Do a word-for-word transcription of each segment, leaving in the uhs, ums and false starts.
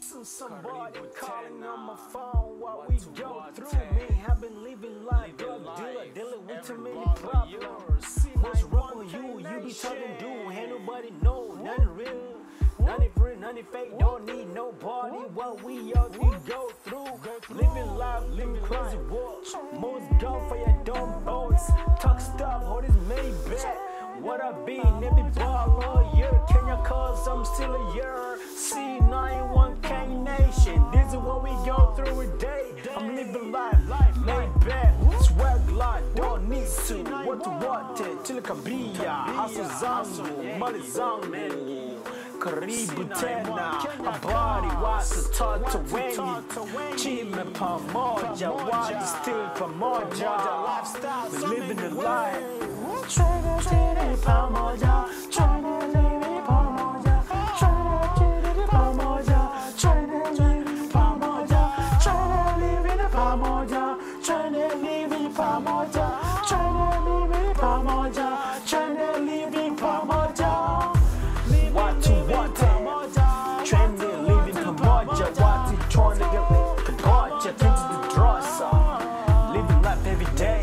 Listen, somebody calling on my phone while we go through. Me have been living like drug dealer, dealing with too many problems. What's wrong with you? You be talking, dude. Ain't nobody know, nothing real, nothing real, nothing fake. Don't need nobody. What we all we go through, living life, living crazy world. Most gun for your dumb boys. Talk stuff, hold this made back. What I be, every ball all year. Kenya cuz I'm still a year. C ninety-one Kenya Nation. This is what we go through every day. I'm living life, laid back, swag life, don't need to. What to what? Chile kabia, hustle zangu, mali zangu. Karibu tena, habari watu toto wengi. Chime pamoja, watu still pamoja. We living the life. Tryna live it pamoja, tryna live it pamoja, tryna live it pamoja, tryna live it pamoja, tryna live it pamoja, tryna live it pamoja, tryna live it pamoja, tryna live it pamoja. What to what? Tryna live it pamoja, what you tryna get pamoja? Think to the draw, living life every day.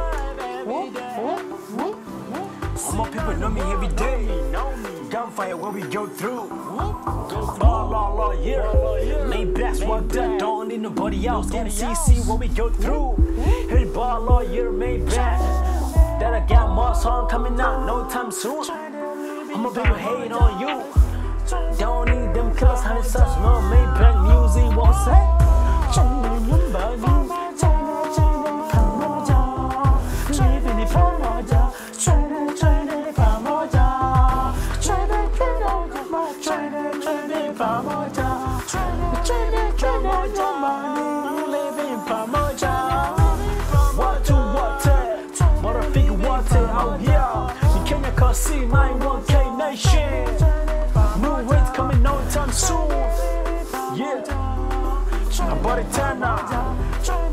More people know me every day. Gunfire where we go through. All, all, all year. Laid back, swagged up, don't need nobody else. M C C what we go through. Every ball all year, made back. That I got more song coming out no time soon. I'ma people hate on you. Don't need them killers, honey, such no made back music. Won't say. Living it pamoja. Tryna, tryna, pamoja. Tryna, tryna, tryna, tryna, pamoja. Tryna, tryna, tryna, money. Living pamoja. What to what? Motherfucker, what out here? In Kenya cuz C ninety-one Kenya Nation. New ways coming no time soon. Yeah. I bought it ten now.